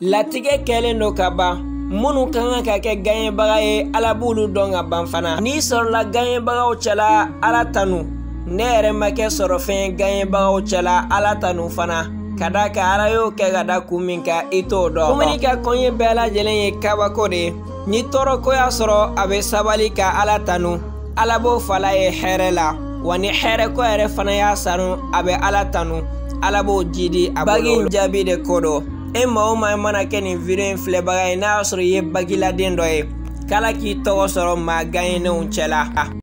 Latigɛ kɛlen do ka ban minnu kan ka kɛ gaɲɛbaga ye Ala b'olu dɔn ka ban fana. N'i sɔrɔla gaɲɛbagaw cɛla Ala tanu, ne yɛrɛ ma kɛ sɔrɔ fɛn gaɲɛbagaw cɛla Ala tanu fana, ka da kan Ala y'o kɛ ka da kun min kan i t'o dɔn. Dumuni ka kɔɲɛ bɛɛ lajɛlen ye kabako de ye. Ni tɔɔrɔ ko y'a sɔrɔ a bɛ sabali ka Ala tanu, Ala b'o fala ye hɛrɛ la. Wa ni hɛrɛ ko yɛrɛ fana y'a sanu a bɛ Ala tanu, Ala b'o jidi a bolo. Bagi jaabi de ko don. E maa o maa mana kɛ nin video in filɛbaga ye n'a y'a sɔrɔ i ye bagiladen dɔ ye, k'Ala k'i tɔgɔ sɔrɔ maa gaɲɛnenw cɛla.